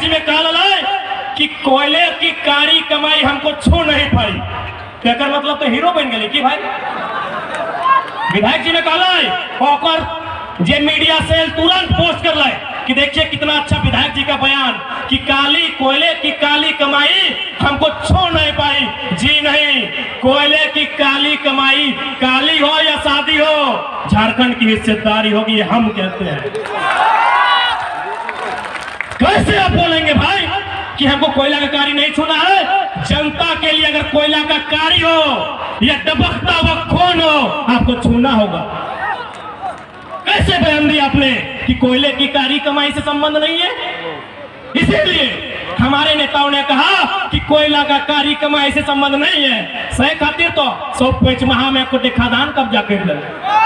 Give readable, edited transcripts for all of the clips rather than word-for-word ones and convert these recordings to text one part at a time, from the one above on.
में कहा लाए कि कोयले की कारी कमाई हमको छू नहीं पाई, कहकर मतलब तो हीरो बन गए कि भाई। विधायक जी ने कहा और जे मीडिया सेल तुरंत पोस्ट कर लाए कि देखिए कितना अच्छा विधायक जी का बयान कि काली कोयले की काली कमाई हमको छू नहीं पाई। जी नहीं, कोयले की काली कमाई काली हो या शादी हो, झारखंड की हिस्सेदारी होगी, ये हम कहते हैं। कैसे आप बोलेंगे भाई कि हमको कोयला का कारी नहीं छूना है? जनता के लिए अगर कोयला का कारी हो या दबकता हुआ खून हो, आपको छूना होगा। कैसे बयान दिया आपने कि कोयले की कारी कमाई से संबंध नहीं है? इसीलिए हमारे नेताओं ने कहा कि कोयला का कारी कमाई से संबंध नहीं है। सही खातिर तो 100 पेचमहा में कोटे खादान कब्जा कर लो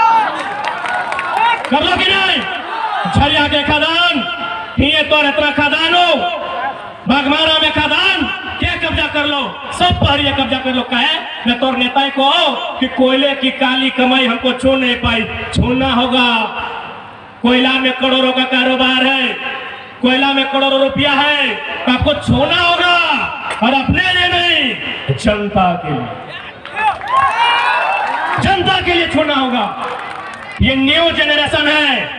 कि नहीं? झरिया के खादान, ये तो इतना खादान हो, बागमारा में खादान क्या कब्जा कर लो, सब पर ये कब्जा कर लो। कहे मैं तो नेता को कि कोयले की काली कमाई हमको छू नहीं पाई, छूना होगा। कोयला में करोड़ों का कारोबार है, कोयला में करोड़ों रुपया है, आपको छूना होगा और अपने लिए नहीं, जनता के लिए, जनता के लिए छूना होगा। ये न्यू जनरेशन है।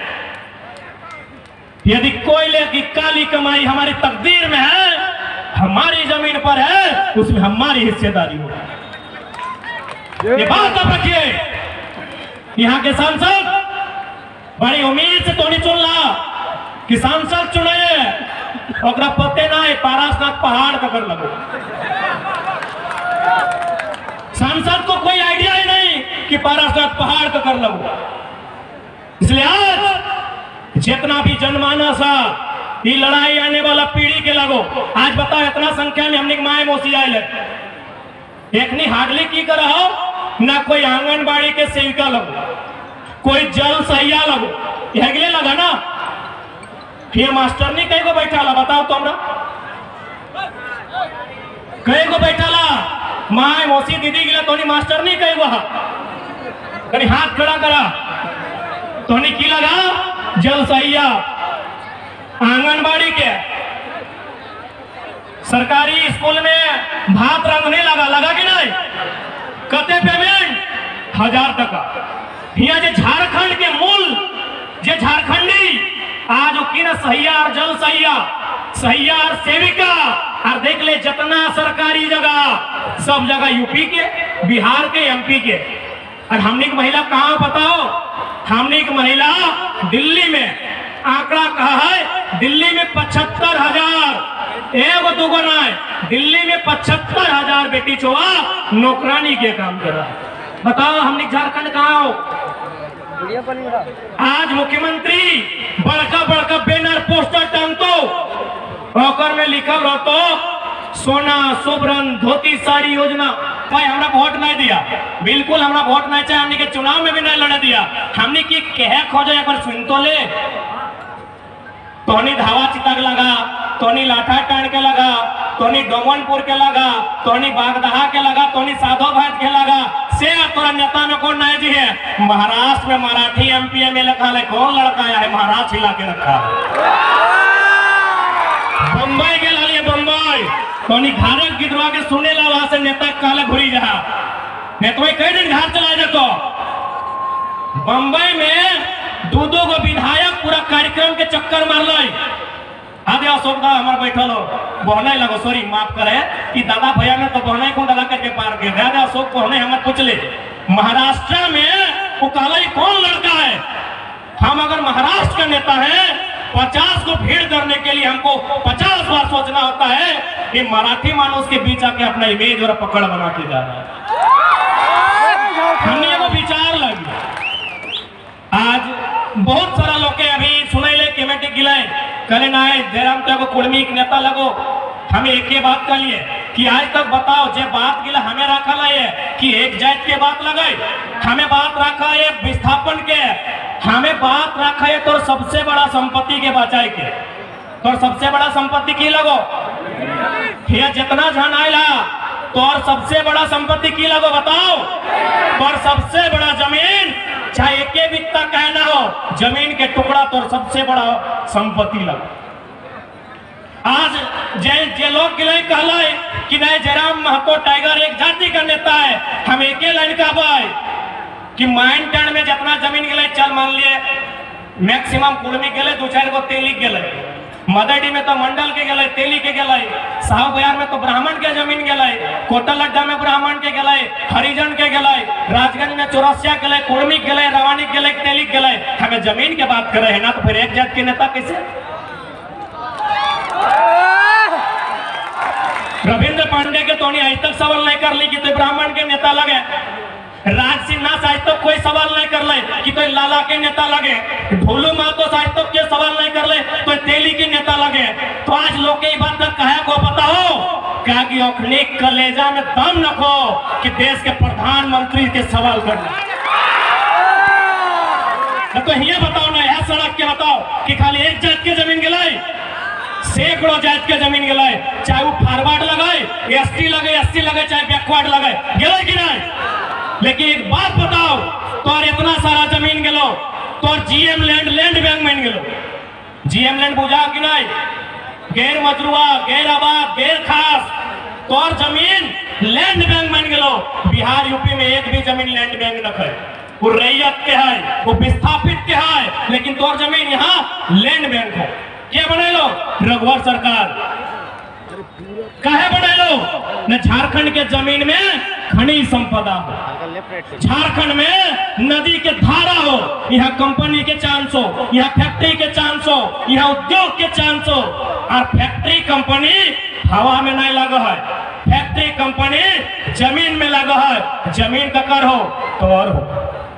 यदि कोयले की काली कमाई हमारी तकदीर में है, हमारी जमीन पर है, उसमें हमारी हिस्सेदारी होगी। ये बात आप रखिए। यहाँ के सांसद बड़ी उम्मीद से तो नहीं चुन ला कि सांसद चुने और पते ना पारसनाथ पहाड़ का कर लगो। सांसद को कोई आइडिया ही नहीं कि पारसनाथ पहाड़ का कर लगो। इसलिए आज जितना भी जनमानस है, ये लड़ाई आने वाला पीढ़ी के लगो। आज बताओ इतना संख्या में हमने माए मोसी आए एक नहीं हार्डली की कर ना कोई आंगनबाड़ी के सेविका लगो, कोई जल सहिया लगो, हेगले लगा ना। ये मास्टर नहीं कई को बैठा ला, बताओ तो हमरा कई को बैठा ला, माए मोसी दीदी गिला तो नहीं मास्टर नहीं कई को कहीं हाथ खड़ा करा तो नहीं की लगा जल सहिया आंगनबाड़ी के। सरकारी स्कूल में भात रंगने लगा कि नहीं? कते पेमेंट 1000 टका। यहाँ जे झारखंड के मूल जे झारखंडी आज की न सहिया और जल सहिया और सेविका और देख ले जितना सरकारी जगह सब जगह यूपी के, बिहार के, एमपी के। और हमने की महिला कहाँ बताओ? हमने की महिला दिल्ली में, आंकड़ा कहा है दिल्ली में 75,000, एगो दुगो ना है, दिल्ली में 75,000 बेटी चोआ नौकरानी के काम कर रहा है। बताओ हमने झारखंड कहाँ हो? आज मुख्यमंत्री बड़का बड़का बैनर पोस्टर टांगतो ओकर में लिखल रहतो सोना सुभरन धोती साड़ी योजना। भाई हमरा वोट नहीं दिया, बिल्कुल हमरा वोट नहीं चाहिए, हमने के चुनाव में भी नहीं लड़ा दिया। हमने की कहे खोजो एक बार सुन तो ले। तोनी धावा चितक लगा, तोनी लाठा टाण के लगा, तोनी डोमनपुर के लगा, तोनी बागदहा के लगा, तोनी साधो भाट के लगा। से तोरा नेता में कौन नहीं जी है? महाराष्ट्र में मराठी एमपी में लिखा है, कौन लड़का आया है महाराष्ट्र हिला के रखा है। बम्बई के लालिए बम्बई, तोनी घारक गिदवा के सुने ला, वहां से नेता काले घुरी जा नेता कई दिन घर चला जातो। बम्बई में दो गो विधायक पूरा कार्यक्रम के चक्कर मार लो। आधे अशोक दा हमारे बैठल हो बहना लगो, सॉरी माफ करे कि दादा भैया ने तो बहना को दादा करके पार के दादा अशोक बहने हमारे पूछ ले। महाराष्ट्र में वो कहला कौन लड़का है? हम अगर महाराष्ट्र का नेता है 50 को भीड़ करने के लिए हमको 50 बार सोचना होता है कि मराठी मानुष के बीच आके अपना इमेज और पकड़ बना के जा रहा है। हमने वो विचार लगी। आज बहुत सारा लोग के अभी सुने ले केमेटिक गिलाए करे ना है जयराम को कुर्मी एक नेता लगो। हमें एक ही बात कर लिए कि आज तक बताओ जे बात गिला हमें रखा है कि एक जात के बात लगे, हमें बात रखा है विस्थापन के, हमें बात रखा है तो सबसे बड़ा संपत्ति के बचाए के। तो सबसे बड़ा संपत्ति की लगो फिर जितना झन आयला तो और सबसे बड़ा संपत्ति की लगो बताओ। और सबसे बड़ा जमीन चाहे एक बित्ता कहना हो, जमीन के टुकड़ा तो सबसे बड़ा संपत्ति लगो। आज जे लोग गिले कहले कि नहीं जयराम महतो टाइगर एक जाति का नेता है, हम एक लाइन कहबे कि माइन टर्न में जितना जमीन गए चल मान लिए मैक्सिमम कुर्मी गए, दो चार गो तेली गए, मदडी में तो मंडल के गए, तेली के गए, साहब बयार में तो ब्राह्मण के जमीन गए, कोटल अड्डा में ब्राह्मण के गए, हरिजन के गए, राजगंज में चौरसिया गए, कुर्मी गए, रवानी गए, तेली गए। हमें जमीन के बात करे है ना, तो फिर एक जात के नेता कैसे? रविंद्र पांडे के तो आज तक सवाल नहीं कर ली कि तो ब्राह्मण के नेता लगे, राज सिन्हा आज तक कोई सवाल नहीं कर ले कि तो लाला के नेता लगे, ढोलू महतो आज तक के सवाल नहीं कर ले तो तेली के नेता लगे। तो आज लोग के बात तक कहे को पता हो क्या कि अपने कलेजा में दम रखो कि देश के प्रधानमंत्री के सवाल करना। तो ये बताओ ना, यह सड़क के बताओ कि खाली एक जात के जमीन गिलाई, सैकड़ों जात के जमीन गिलाई, चाहे वो फॉरवर्ड लगाए, एसटी लगे, एससी लगे, चाहे बैकवर्ड लगे, गिलाई कि नहीं? लेकिन एक बात बताओ, तो इतना सारा जमीन गेलो तो जीएम लैंड बैंक में गेलो, जीएम लैंड बुझा कि नहीं? गैर मजरुआ, गैर आबाद, गैर खास तोर जमीन लैंड बैंक में गेलो। बिहार यूपी में एक भी जमीन लैंड बैंक न है, वो रैयत के है, वो विस्थापित के है, लेकिन तोर जमीन यहाँ लैंड बैंक हो। क्या बने लो? रघुवर सरकार काहे बने लो? न झारखंड के जमीन में खनिज संपदा हो, झारखंड में नदी के धारा हो, यहाँ कंपनी के चांस हो, यहाँ फैक्ट्री के चांस हो, यहाँ उद्योग के चांस हो। और फैक्ट्री कंपनी हवा में नहीं लगा है, फैक्ट्री कंपनी जमीन में लगा है। जमीन का कर हो तो और हो,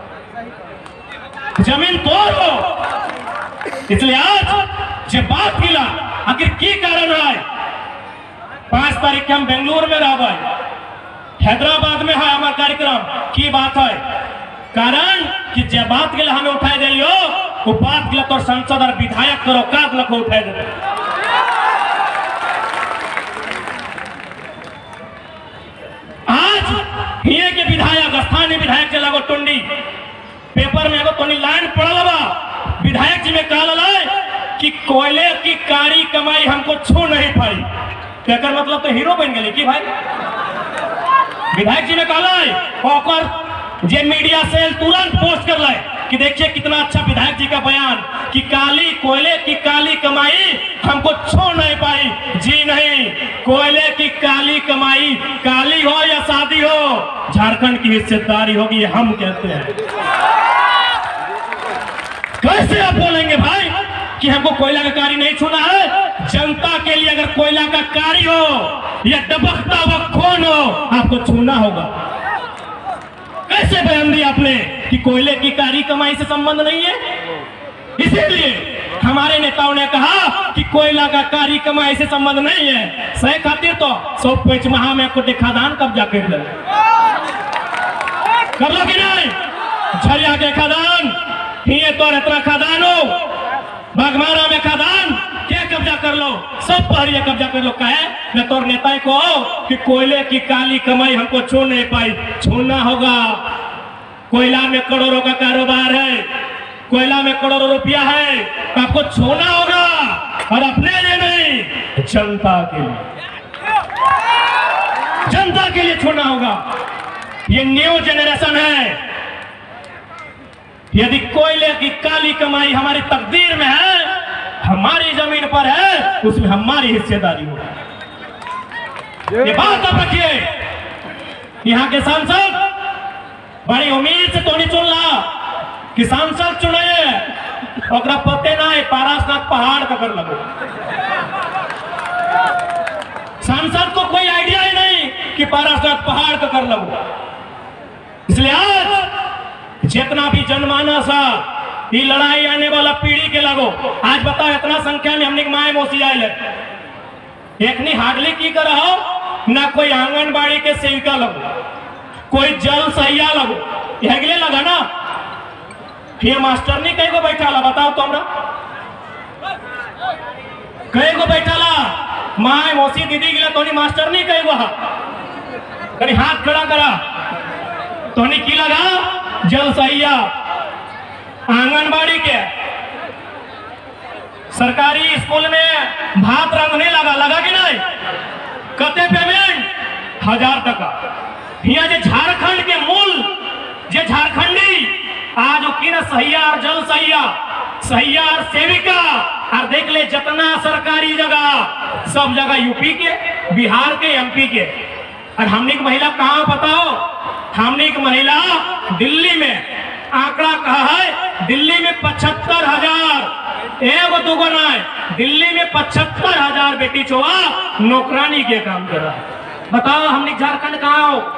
जमीन तो और हो। इसलिए आज जब बात मिला आखिर की कारण है, 5 तारीख के हम बेंगलुरु में रह, हैदराबाद में है हमारा कार्यक्रम की बात है। कारण कि जब बात के लिए हमें उठाई दे लियो, वो बात के लिए तो संसद और विधायक करो काग लखो उठाई दे। आज ये के विधायक, स्थानीय विधायक के लगो टुंडी पेपर में एगो तो लाइन पड़ल बा, विधायक जी में कहल कि कोयले की कारी कमाई हमको छू नहीं पाई। तो मतलब तो हीरो बन गए कि भाई? विधायक जी ने कहा जे मीडिया सेल तुरंत पोस्ट कर ले कि देखिए कितना अच्छा विधायक जी का बयान कि काली कोयले की काली कमाई हमको छू नहीं पाई। जी नहीं, कोयले की काली कमाई काली हो या शादी हो, झारखंड की हिस्सेदारी होगी, हम कहते हैं। कैसे आप बोलेंगे भाई कि हमको कोयला का कारी नहीं छूना है? जनता के लिए अगर कोयला का कारी हो या दबकता हुआ खून हो, आपको छूना होगा। कैसे बयान दिया आपने कि कोयले की कारी कमाई से संबंध नहीं है? इसीलिए हमारे नेताओं ने कहा कि कोयला का कारी कमाई से संबंध नहीं है। सही खातिर तो 105 माह में को खादान कब्जा कर लो कि नहीं? झरिया के खादान, ये तो इतना खादान हो, बागमारा में खादान क्या कब्जा कर लो, सब पहाड़ियां कब्जा कर लो। कहे मैं तो नेता को कि कोयले की काली कमाई हमको छू नहीं पाई, छूना होगा। कोयला में करोड़ों का कारोबार है, कोयला में करोड़ों रुपया है, तो आपको छूना होगा। और अपने लिए नहीं, जनता के लिए, जनता के लिए छूना होगा। ये न्यू जनरेशन है। यदि कोयले की काली कमाई हमारी तकदीर में है, हमारी जमीन पर है, उसमें हमारी हिस्सेदारी होगी। ये बात आप रखिए। यहाँ के सांसद बड़ी उम्मीद से तो नहीं चुन ला कि सांसद चुने, पते ना है पारसनाथ पहाड़ पकड़ लगो। सांसद को कोई आइडिया ही नहीं कि पारसनाथ पहाड़ पकड़ लगो। इसलिए आज जितना भी जनमानस है, ये लड़ाई आने वाला पीढ़ी के लगो। आज बताओ इतना संख्या में हमने माए मौसी आए, एक नहीं हार्डली की कर रहा ना, कोई आंगनबाड़ी के सेविका लगो, कोई जल सहिया लगो, हेगले लगा ना। ये मास्टर नहीं कहीं को बैठा ला, बताओ तो हमरा कहीं को बैठा ला, माए मौसी दीदी के लिए तो मास्टर नहीं कहीं वहा कहीं हाथ खड़ा करा तो नहीं की लगा जल सहिया। आंगनबाड़ी के सरकारी स्कूल में भात रंगने लगा कि नहीं? 1000 टका। यहाँ जे झारखंड के मूल जे झारखंडी आज की ना सहियार जल सहियार सेविका और देख ले जितना सरकारी जगह सब जगह यूपी के, बिहार के, एमपी के। और हमने की महिला कहाँ बताओ? हमने की महिला दिल्ली में, आंकड़ा कहा है दिल्ली में 75,000, एगो दूगो ना है, दिल्ली में 75,000 बेटी चोआ नौकरानी के काम कर रहा है। बताओ हमने झारखंड कहाँ हो?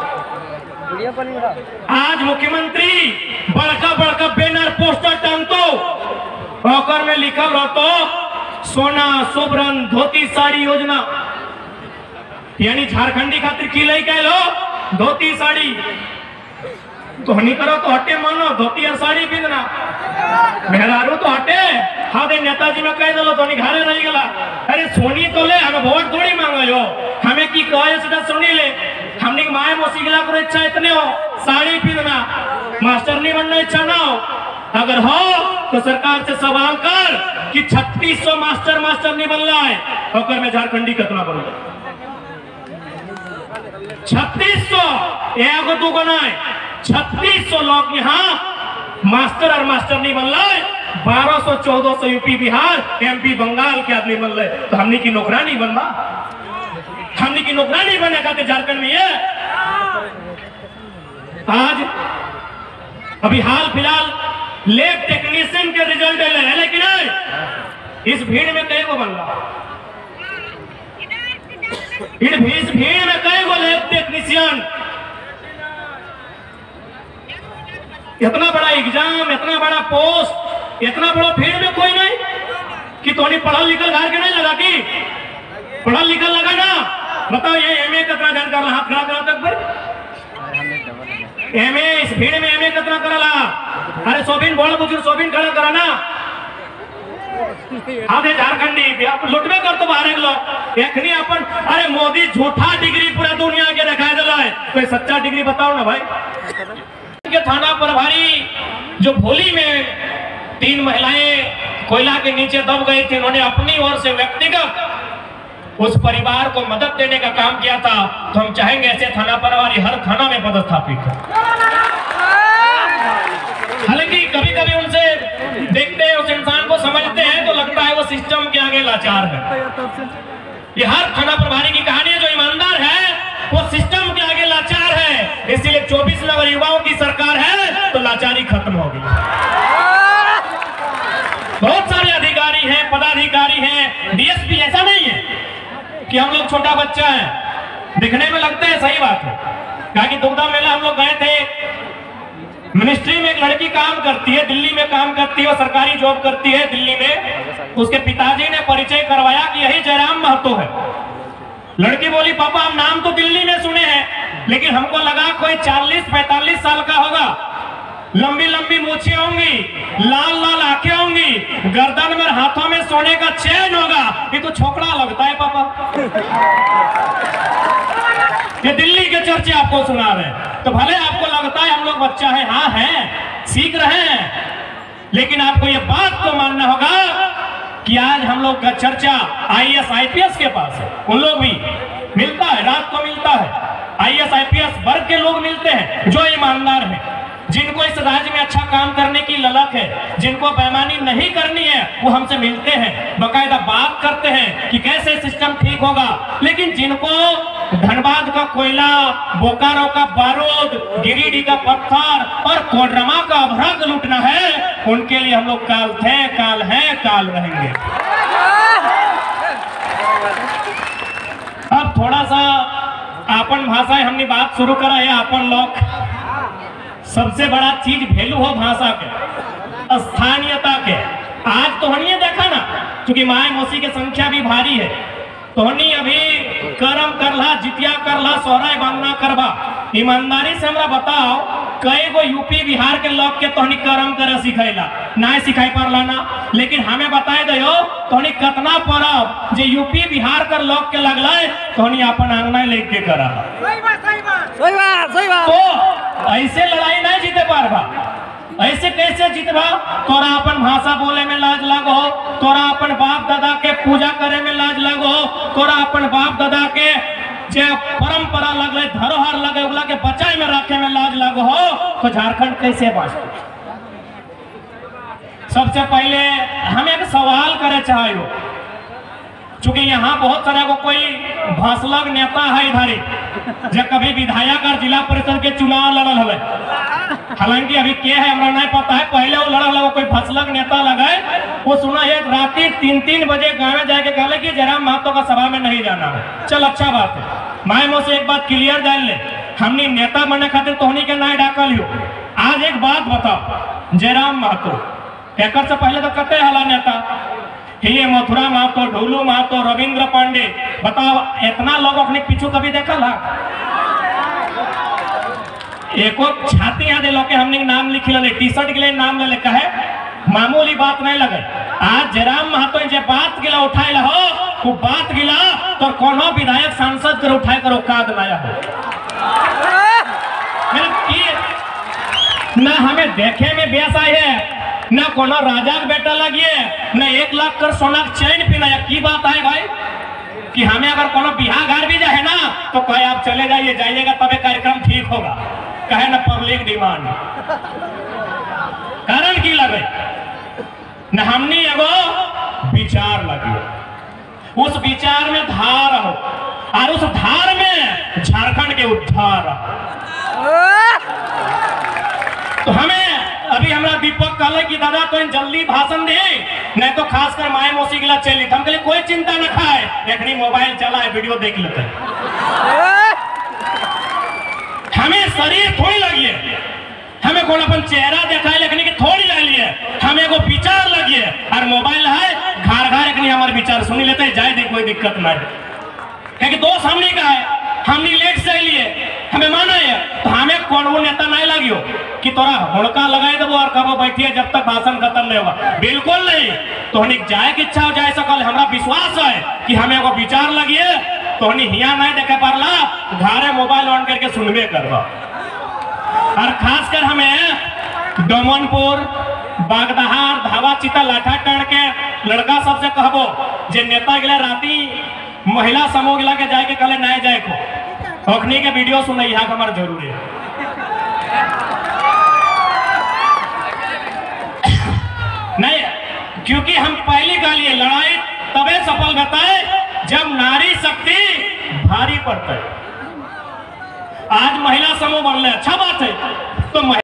आज मुख्यमंत्री बड़का बड़का बैनर पोस्टर टांगतो होकर में लिखल रहतो सोना सोबरन धोती साड़ी योजना, यानी झारखंडी खातिर की लई कह लो धोती साड़ी तो हनी करो तो हटे मानो धोती और साड़ी पीना मेहरारू तो हटे। हाँ दे नेताजी में कह दलो तो घरे नहीं गला। अरे सोनी तो ले, हमें वोट थोड़ी मांगो हो, हमें की कहे सीधा सुनी ले। हमने माए मोसी गिला करो इच्छा इतने हो साड़ी पीना, मास्टर नहीं बनना इच्छा ना हो, अगर हो तो सरकार से सवाल कर कि 3600 मास्टर नहीं बन रहा है होकर में झारखंडी कितना बनूंगा? 3600 एगो दूगो ना है, 3600 लोग यहाँ मास्टर और मास्टर नहीं बन रहा है। 1200-1400 यूपी बिहार एमपी बंगाल के आदमी बन रहे, तो हमने की नौकरानी बनवा, हमने की नौकरानी बने खाते झारखंड में। ये आज अभी हाल फिलहाल लैब टेक्नीशियन के रिजल्ट है, लेकिन इस भीड़ में कई को बन रहा, इस भीड़ में कई को लैब टेक्नीशियन, इतना बड़ा एग्जाम, इतना बड़ा पोस्ट, इतना बड़ा भीड़ में कोई नहीं कि तो पढ़ा लिखल घर के नहीं लगा कि पढ़ा लिखल लगा ना। बताओ ये एमए कितना जन कर हाथ खड़ा करा तक पर एमए, इस भीड़ में एमए कितना करला? अरे सोबिन बोल बुजुर्ग सोबिन खड़ा करा ना। आधे झारखंडी लुटबे कर तो बाहर लोग एखनी अपन, अरे मोदी झूठा डिग्री पूरा दुनिया के दिखा दिला है, कोई सच्चा डिग्री बताओ ना भाई। के थाना प्रभारी जो भोली में 3 महिलाएं कोयला के नीचे दब गई थी, उन्होंने अपनी ओर से व्यक्तिगत उस परिवार को मदद देने का काम किया था। तो हम चाहेंगे ऐसे थाना प्रभारी हर थाना में पदस्थापित हो। हालांकि कभी कभी उनसे देखते हैं, उस इंसान को समझते हैं तो लगता है वो सिस्टम के आगे लाचार है। ये हर थाना प्रभारी की कहानी है, जो ईमानदार है वो सिस्टम के आगे लाचार है। इसीलिए 24 में अगर युवाओं की सरकार है तो लाचारी खत्म होगी। बहुत सारे अधिकारी हैं, पदाधिकारी हैं, डीएसपी, ऐसा नहीं है कि हम लोग छोटा बच्चा है, दिखने में लगता है, सही बात है। कहा कि दुग्धा मेला हम लोग गए थे, मिनिस्ट्री में एक लड़की काम करती है, दिल्ली में काम करती है, वो सरकारी जॉब करती है दिल्ली में। उसके पिताजी ने परिचय करवाया कि यही जयराम महतो है। लड़की बोली पापा हम नाम तो दिल्ली में सुने हैं, लेकिन हमको लगा कोई 40-45 साल का होगा, लंबी लंबी मूछें होंगी, लाल लाल आंखें होंगी, गर्दन में हाथों में सोने का चैन होगा, ये तो छोकरा लगता है पापा। ये दिल्ली के चर्चे आपको सुना रहे, तो भले आपको लगता है हम लोग बच्चा है, हाँ है, सीख रहे हैं, लेकिन आपको ये बात तो मानना होगा कि आज हम लोग का चर्चा आईएएस आईपीएस के पास है। उन लोग भी मिलता है, रात को मिलता है, आईएएस आईपीएस वर्ग के लोग मिलते हैं जो ईमानदार हैं, जिनको इस राज्य में अच्छा काम करने की ललक है, जिनको बेईमानी नहीं करनी है, वो हमसे मिलते हैं, बकायदा बात करते हैं कि कैसे सिस्टम ठीक होगा। लेकिन जिनको धनबाद का कोयला, बोकारो का बारूद, गिरिडीह का पत्थर और कोडरमा का अभ्रक लूटना है, उनके लिए हम लोग काल थे, काल हैं, काल रहेंगे। अब थोड़ा सा अपन भाषा हमने बात शुरू करा है। अपन लोग सबसे बड़ा चीज वैल्यू हो भाषा के, स्थानीयता के। आज तो हमने देखा ना, क्योंकि माए मौसी की संख्या भी भारी है, तो हमने अभी करम करला, जितिया करला, सोहराय बांधना करवा। ईमानदारी से हमरा बताओ, कई गो यूपी बिहार के लोग के तोहनी करम करे सिखाइला ना सिखाई पारला ना, लेकिन हमें बताए दो तोहनी कितना परब जे यूपी बिहार के लोग के लगला तोहनी अपन आंगना लेके करा। तो ऐसे लड़ाई नहीं जीते पारबा, ऐसे कैसे जीतबा? तोरा अपन भाषा बोले में लाज लगो, तोरा अपन बाप दादा के पूजा करे में लाज लगो, तोरा अपन बाप दादा के जे परम परंपरा लगे, धरोहर लगे, उगला के बचाए में रखे में लाज लगो हो तो झारखंड कैसे बाँचते। सबसे पहले हम एक सवाल करे चाहिए, चूंकि यहाँ बहुत सारे को कोई भसलग नेता है इधर जो कभी विधायक और जिला परिषद के चुनाव लड़ल है, हालांकि अभी के है हमरा नहीं पता है, पहले वो लड़ल है, वो कोई भसलग नेता लगे, वो सुना एक रात्रि 3-3 बजे गाँव जाके कहले कि जयराम महतो का सभा में नहीं जाना है। चल अच्छा बात है, मैं मुझसे एक बात क्लियर जान ले, हमने नेता बनने खातिर तोहनी के ना डाकल हो। आज एक बात बताओ, जयराम महतो एक से पहले तो कते हला नेता ये मथुरा महतो, ढोलू महतो, रविंद्र पांडे, बताओ इतना लोग अपने पीछू कभी देखा ला? एको छाती आदे लोग के हमने नाम लिखी ले, टी शर्ट के लिए नाम ले लिखा है, मामूली बात नहीं लगे। आज जयराम महतो जे बात गिला उठाए ला हो, वो बात गिला तो कोनो विधायक सांसद कर उठाए कर औकात लाया हो। ना हमें देखे में बेसा है, ना कोनो राजा का बेटा लगिए, ना 1 लाख कर सोना चैन पीना। की बात है भाई कि हमें अगर कोनो बिहार घर भी जाए ना तो कहे आप चले जाइए, जाइएगा तबे कार्यक्रम ठीक होगा, कहे ना पब्लिक डिमांड। कारण की लगे न हमने एगो विचार लगी, उस विचार में धार हो और उस धार में झारखंड के उद्धार हो। तो हमें अभी हमारा दीपक कहले कि दादा तो जल्दी भाषण दे, नहीं तो खासकर माए मौसी गिला चली। हम कहले कोई चिंता न खाए, देखनी मोबाइल चला है, वीडियो देख लेते। हमें शरीर थोड़ी लगी है, हमें कौन अपन चेहरा देखा है लेकिन थोड़ी लगी है, हमें को विचार लगी है और मोबाइल है घर घर एक हमारे विचार सुनी लेते हैं, जाए दे कोई दिक्कत नहीं। क्योंकि दोस्त हमने का है, हमने लेट से लिए हमें माना है, तो हमें कौन वो नेता नहीं लगी हो कि तोरा हुड़का लगाए दबो और कबो बैठिए जब तक भाषण खत्म नहीं होगा। बिल्कुल नहीं, तो हनी जाए की इच्छा हो जाए सकल, हमारा विश्वास है कि हमें को विचार लगिए तो हनी हिया नहीं देखे पारला, घरे मोबाइल ऑन करके सुनबे करवा। और खासकर हमें डोमनपुर, बागदहार, धावा, चिता, लाठा टण के लड़का सबसे कहबो जे नेता गिला राती महिला समूह गिला के जाए के कले नहीं जाए को अखनी के वीडियो सुन यहाँ हमारे जरूरी है। नहीं, क्योंकि हम पहली गाली लड़ाई तबे सफल बताए जब नारी शक्ति भारी पड़ता है। आज महिला समूह बनले, अच्छा बात है, तो